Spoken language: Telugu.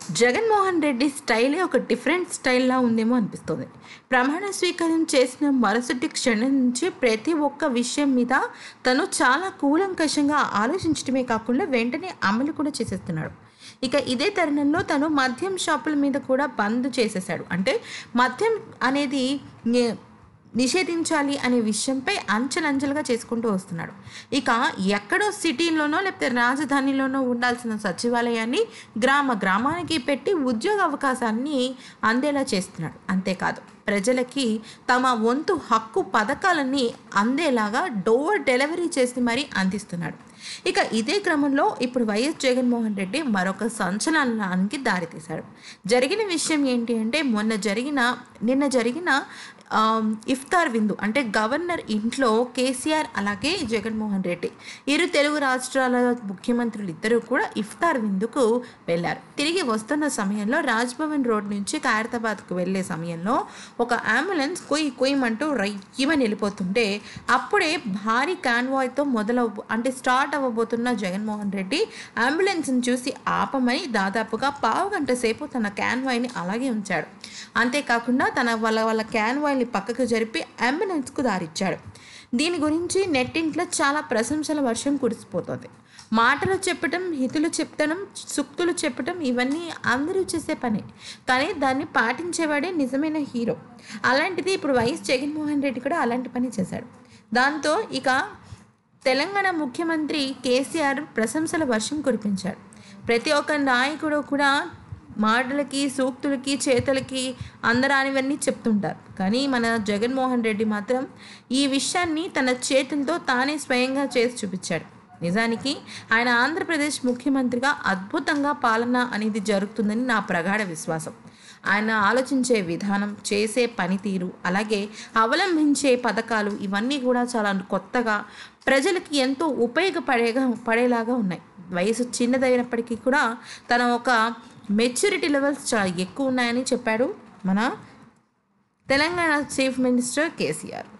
జగన్మోహన్ రెడ్డి స్టైలే ఒక డిఫరెంట్ స్టైల్‌లా ఉందేమో అనిపిస్తుంది. ప్రమాణ స్వీకారం చేసిన మరుసటి క్షణం నుంచి ప్రతి ఒక్క విషయం మీద తను చాలా కూలంకషంగా ఆలోచించడమే కాకుండా వెంటనే అమలు కూడా చేసేస్తున్నాడు. ఇక ఇదే తరుణంలో తను మద్యం షాపుల మీద కూడా బంద్ చేసేసాడు. అంటే మద్యం అనేది నే నిషేధించాలి అనే విషయంపై అంచెలంచెలుగా చేసుకుంటూ వస్తున్నాడు. ఇక ఎక్కడో సిటీలోనో లేకపోతే రాజధానిలోనో ఉండాల్సిన సచివాలయాన్ని గ్రామానికి పెట్టి ఉద్యోగ అవకాశాన్ని అందేలా చేస్తున్నాడు. అంతేకాదు ప్రజలకి తమ వంతు హక్కు పథకాలన్నీ అందేలాగా డోర్ డెలివరీ చేసి మరీ అందిస్తున్నాడు. ఇక ఇదే క్రమంలో ఇప్పుడు వైఎస్ జగన్మోహన్ రెడ్డి మరొక సంచలనానికి దారితీశాడు. జరిగిన విషయం ఏంటి అంటే నిన్న జరిగిన ఇఫ్తార్ విందు అంటే గవర్నర్ ఇంట్లో కేసీఆర్ అలాగే జగన్మోహన్ రెడ్డి ఇరు తెలుగు రాష్ట్రాల ముఖ్యమంత్రులు ఇద్దరూ కూడా ఇఫ్తార్ విందుకు వెళ్ళారు. తిరిగి వస్తున్న సమయంలో రాజ్భవన్ రోడ్ నుంచి ఖైరతాబాద్కు వెళ్ళే సమయంలో ఒక అంబులెన్స్ కొయ్యమంటూ రయ్యమని వెళ్ళిపోతుంటే అప్పుడే భారీ కాన్వాయ్తో స్టార్ట్ అవ్వబోతున్న జగన్మోహన్ రెడ్డి అంబులెన్స్ని చూసి ఆపమని దాదాపుగా పావుగంట సేపు తన కాన్వాయ్ని అలాగే ఉంచాడు. అంతేకాకుండా వాళ్ళ కాన్వాయ్ని పక్కకు జరిపి అంబులెన్స్కు దారిచ్చాడు. దీని గురించి నెట్టింట్లో చాలా ప్రశంసల వర్షం కురిసిపోతుంది. మాటలు చెప్పటం, హితులు చెప్తడం, సూక్తులు చెప్పటం ఇవన్నీ అందరూ చేసే పని, కానీ దాన్ని పాటించేవాడే నిజమైన హీరో. అలాంటిది ఇప్పుడు వైఎస్ జగన్మోహన్ రెడ్డి కూడా అలాంటి పని చేశాడు. దాంతో ఇక తెలంగాణ ముఖ్యమంత్రి కేసీఆర్ ప్రశంసల వర్షం కురిపించాడు. ప్రతి ఒక్క నాయకుడు కూడా మాటలకి, సూక్తులకి, చేతలకి అందరానివన్నీ చెప్తుంటారు. కానీ మన జగన్మోహన్ రెడ్డి మాత్రం ఈ విషయాన్ని తన చేతులతో తానే స్వయంగా చేసి చూపించాడు. నిజానికి ఆయన ఆంధ్రప్రదేశ్ ముఖ్యమంత్రిగా అద్భుతంగా పాలన అనేది జరుగుతుందని నా ప్రగాఢ విశ్వాసం. ఆయన ఆలోచించే విధానం, చేసే పనితీరు, అలాగే అవలంబించే పథకాలు ఇవన్నీ కూడా చాలా కొత్తగా ప్రజలకి ఎంతో పడేలాగా ఉన్నాయి. వయసు చిన్నదైనప్పటికీ కూడా తన ఒక మెచ్యూరిటీ లెవెల్స్ చాలా ఎక్కువ ఉన్నాయని చెప్పాడు మన తెలంగాణ చీఫ్ మినిస్టర్ కేసీఆర్.